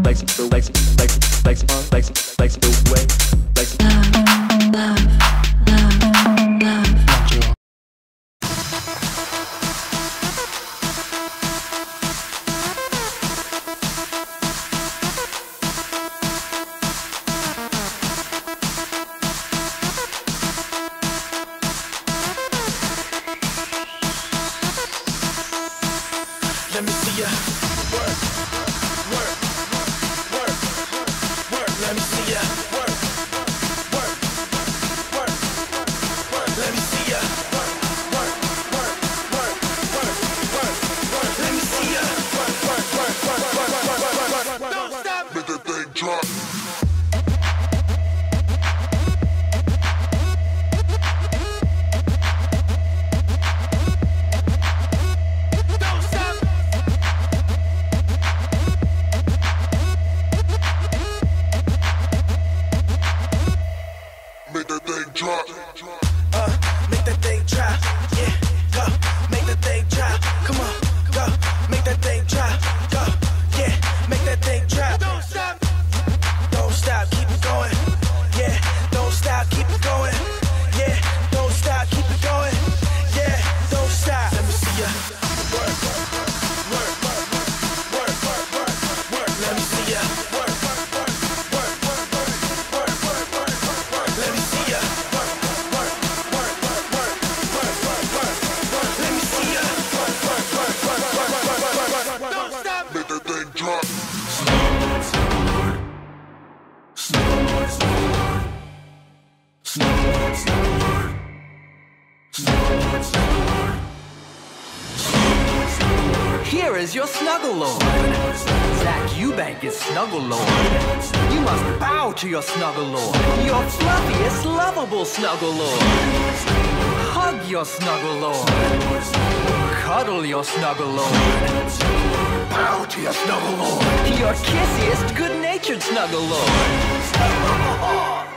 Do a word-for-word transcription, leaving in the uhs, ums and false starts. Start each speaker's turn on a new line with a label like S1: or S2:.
S1: Let me see ya work, work, work, work. Let me see ya work, work, work, work. Let me see ya work, work, work, work, work, work, work. Let me see ya work, work, work, work, work, work, work, work. Don't stop. Make that thing drop.
S2: Make that thing drop.
S1: Uh, make that thing drop. Yeah, go. Make that thing drop. Come on, go. Make that thing drop. Go. Yeah, make that thing drop. Don't stop. Don't stop. Keep it going. Yeah, don't stop. Keep it going. Yeah, don't stop. Keep it going. Yeah, don't stop. Let me see ya work, work, work, work, work, work, work, work. Let me see ya work, work, work, work, work, work, work, work, work. Let me see ya work, work, work, work, work, work, work, work, work. Let me see ya work, work, work, work, work, work, work, work, work. Don't stop.
S2: Make that thing drop.
S3: Snugglelord, Snugglelord, Snugglelord, Snugglelord, Snugglelord, Snugglelord, Snugglelord, Snugglelord.
S4: Here is your Snugglelord. Zach Eubank is Snugglelord. You must bow to your Snugglelord. Your fluffiest, lovable Snugglelord. Hug your Snugglelord. Cuddle your Snugglelord. Bow to your Snugglelord. Your kissiest, good-natured Snugglelord.